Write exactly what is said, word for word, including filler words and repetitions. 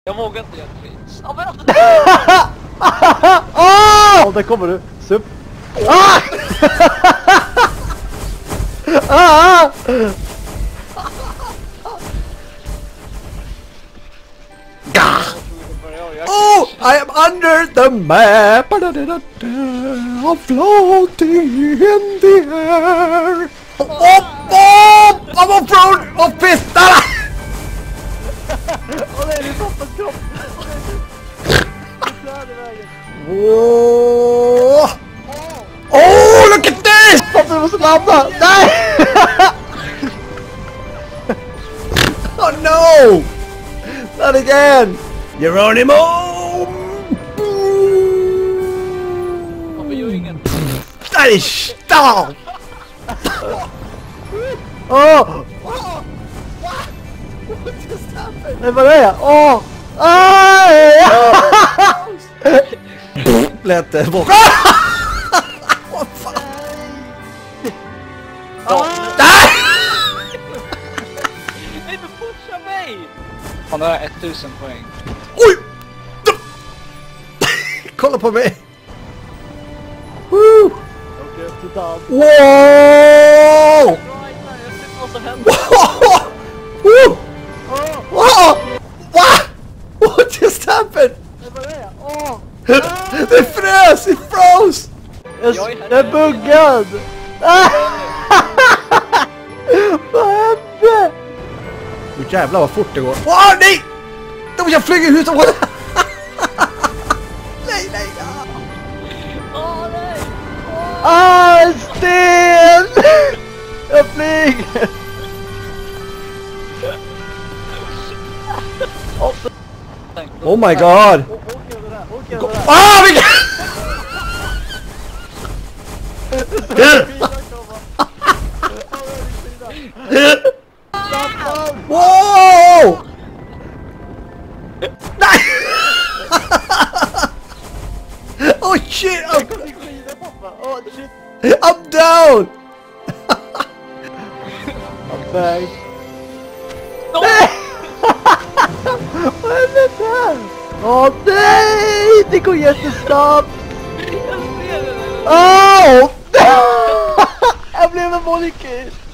Jag vågar inte göra ett skit. Ja, men alltså... Åh! Oh, där kommer du. Sup. Ah! Ah! Oh, I am under the map. I'm floating in the air. Oh, oh, I'm on front of pistol. Åh nej, det är pappas kropp. Oh, oh, look at this! Pappa, du måste landa! Nej! Oh no! Not again! Geronimo! Pappa gör ingen. Nej, stop! Oh! What just happened? Nej, vad är jag? Åh! Aj! Lät det bort. Vad fan? Nej! Nej, men pusha mig! Han har tusen poäng. Oj! Kolla på mig! Woo! Okej, upp till Dan. Wow! Jag ser vad som händer. Woo! Wow! What? What just happened? Vad är jag? Åh! Det frös! Det froze! Jag är buggad! Vad hände? Åh jävlar vad fort det går. Åh nej! Då jag flyger ut och... Nej, nej, ja. Åh nej! Ah, sten! Jag flyger! Oh my god! Ah, vilken... Wow! Nej! Oh shit! I'm, I'm down! I'm back. Vad är det här? Åh nej! Det går jättesnabbt! Jag ser det! Åh! Jag blev en molekyl!